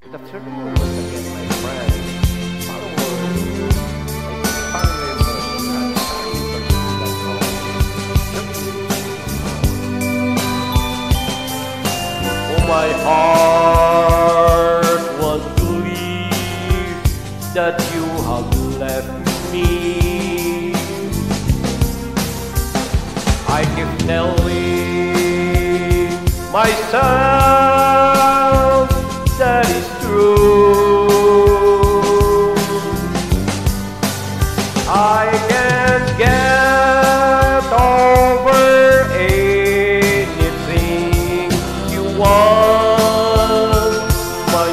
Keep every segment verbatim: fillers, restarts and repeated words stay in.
The third one was again my friend, followers. I finally emerged and finally pursued that goal. Oh, my heart was grieved that you have left me. I keep telling myself that is true. I can't get over anything you want, my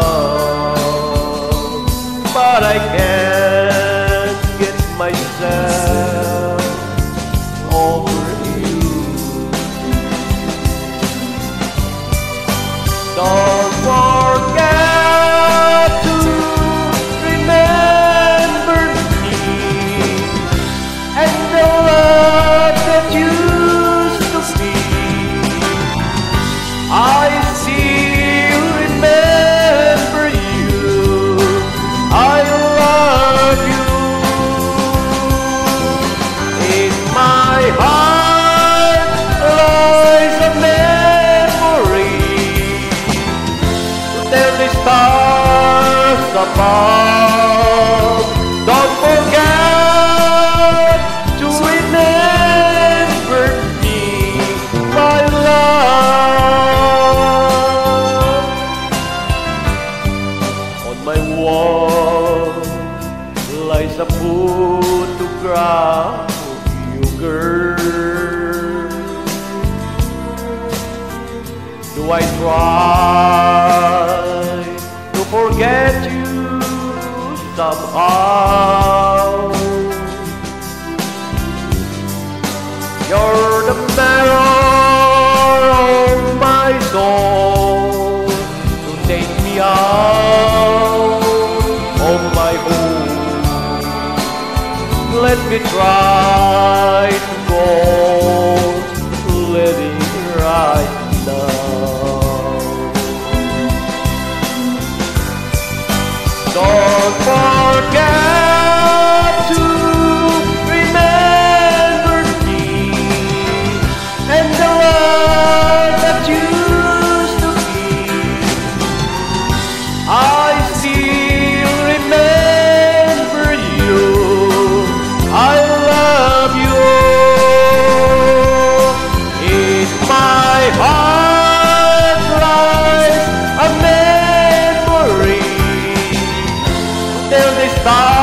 love, but I can't get myself over you. Don't forget to remember me and the love that used to be. I still remember you. I love you. In my heart lies a memory. Tell the stars above, don't forget to remember me, my love. On my wall lies a photograph of you, girl. Do I try to forget you somehow? You're the mirror of my soul to take me out of my home. Let me try to go living right now. Don't forget to remember me and the love that used to be. I still remember you. I love you. In my heart lies a memory. Till this time